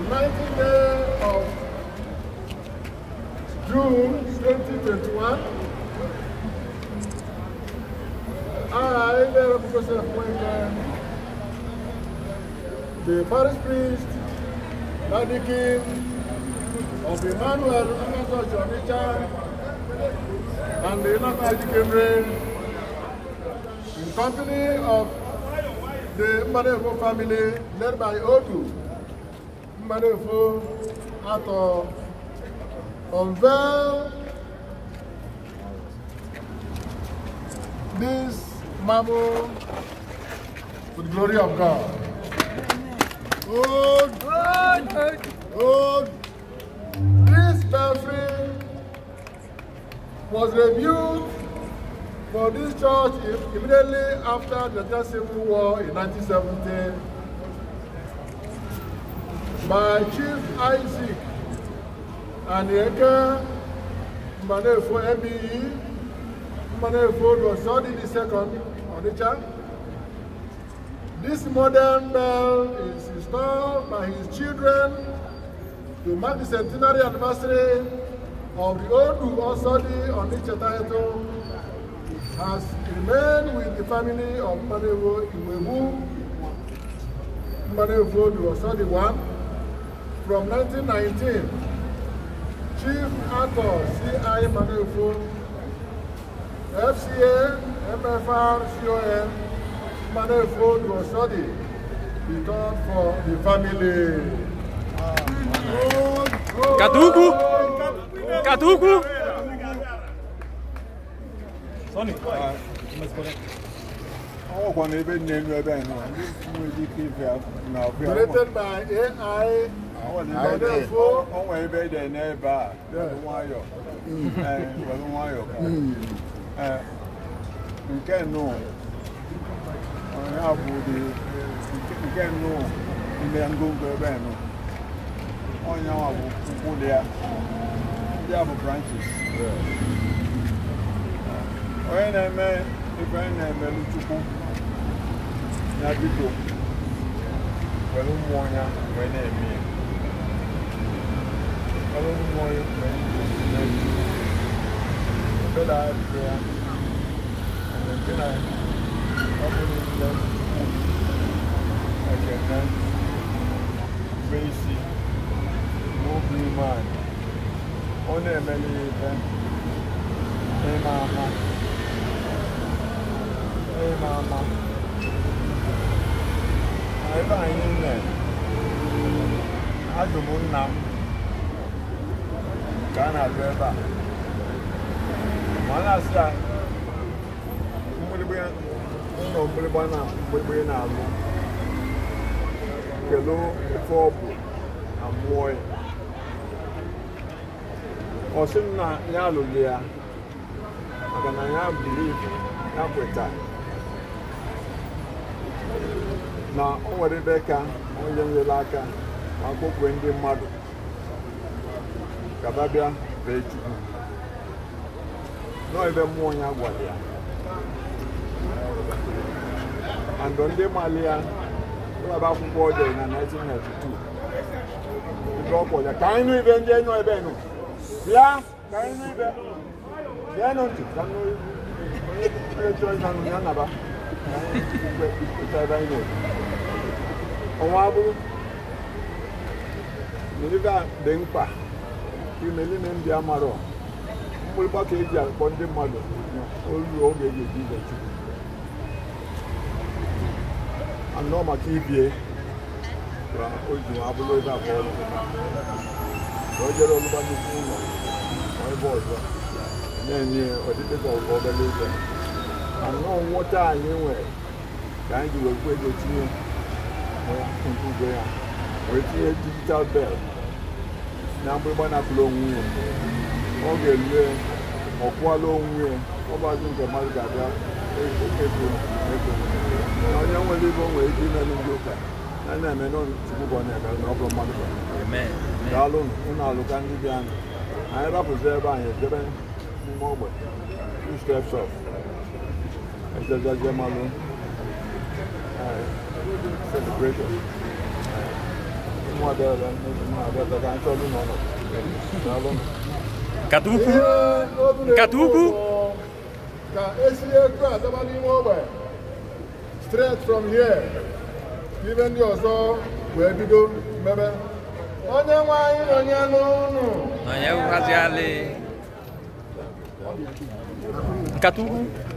19th day of June 2021, I, Mbanefo Family, the parish priest, King of Emmanuel Onitsha, and the Onitsha in company of the Mbanefo family, led by Odu, Mbanefo At, unveil this marble to the glory of God. This belfry was rebuilt for this church immediately after the Civil War in 1970 by Chief Isaac and Mbanefo MBE, Mbanefo II Onitsha. This modern bell is installed by his children to mark the centenary anniversary of the Odu Onitsha title. Has remained with the family of Mbanefo Mbanefo II from 1919. Chief Arthur Mbanefo FCA MFR CON Mbanefo II returned for the family. Katuku. Sonny, Donated by AI. Mbanefo. When I met Luchuku, Nabito, when I mean, I don't know when I and then I opened them. I can basic, no blue man. Only a many events. Hey, Mama. Hey, Mama. I find in there. I don't know now. Can I remember? One last time. Hello, four and boy. Or soon now, Yalulia. I can believe that. Now, over the Becca, on the Laka, I cook when the mother. Cababia, very true. No, even more young one here. And on the Malia, about 4 days in 1992. The drop was a kind of event, yeah, kind of event. Yeah, no, I know what I knew. Thank you. We're going to digital bell. Now we're going to blow me. Okay, or follow me. Over to the Malgada. I don't want to live on with you and Luca. And I'm not to move on and no problem. Amen. Darling, in our look and behind. I have observed by his 7 moment. 2 steps off. It's a Jamalo celebration. straight from here, even your soul, where we go, remember. On your mind, on your no.